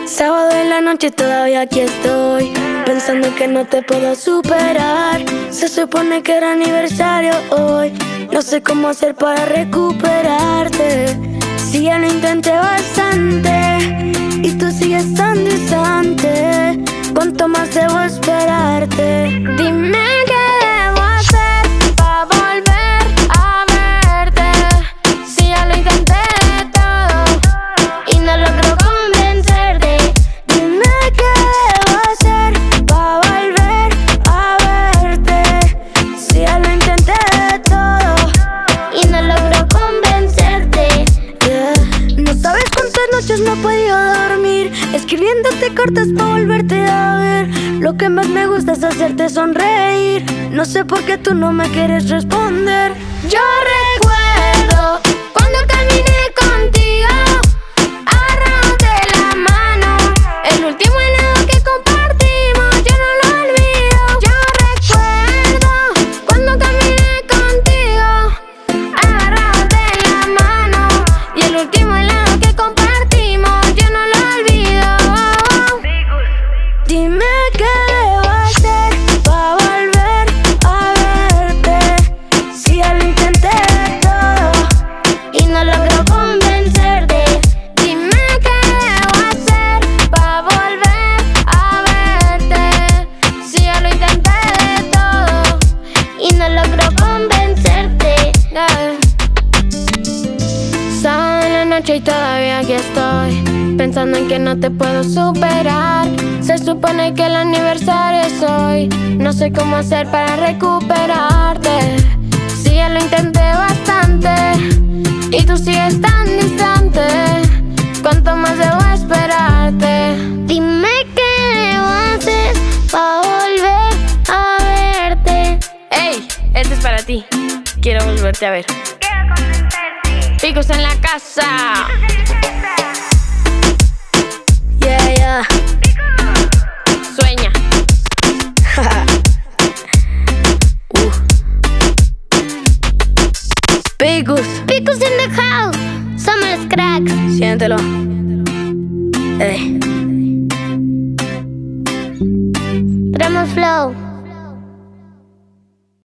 Sábado en la noche todavía aquí estoy, pensando que no te puedo superar. Se supone que era aniversario hoy, no sé cómo hacer para recuperarte. Si ya lo intenté bastante y tú sigues tan distante, ¿cuánto más debo esperarte? Dime qué debo hacer para volver a verte. Si ya lo intenté todo y no logro convencerte. Dime qué debo hacer para volver a verte. Si ya lo intenté todo y no logro convencerte. No sabes cuántas noches no he podido dormir, escribiéndote cartas para volverte a ver. Lo que más me gusta es hacerte sonreír. No sé por qué tú no me quieres responder. Yo recuerdo cuando caminé contigo, agarrándote la mano. El último helado que compartimos, yo no lo olvido. Yo recuerdo cuando caminé contigo, agarrándote la mano. Y el último helado que compartimos, yo no lo olvido. Dime qué debo hacer para volver a verte. Si ya lo intenté todo y no logro convencerte. Dime qué debo hacer para volver a verte. Si ya lo intenté todo y no logro convencerte. Sábado en la noche y todavía aquí estoy, pensando en que no te puedo superar. Se supone que el aniversario es hoy, no sé cómo hacer para recuperarte. Si ya lo intenté bastante y tú sigues tan distante, ¿cuánto más debo esperarte? Dime qué debo hacer para volver a verte. ¡Ey! Este es para ti. Quiero volverte a ver. Quiero convencerte. Picos en la casa. Yeah, yeah. Sueña. Picos, Picos in the house. Somos cracks. siéntelo. Ey. Tenemos flow.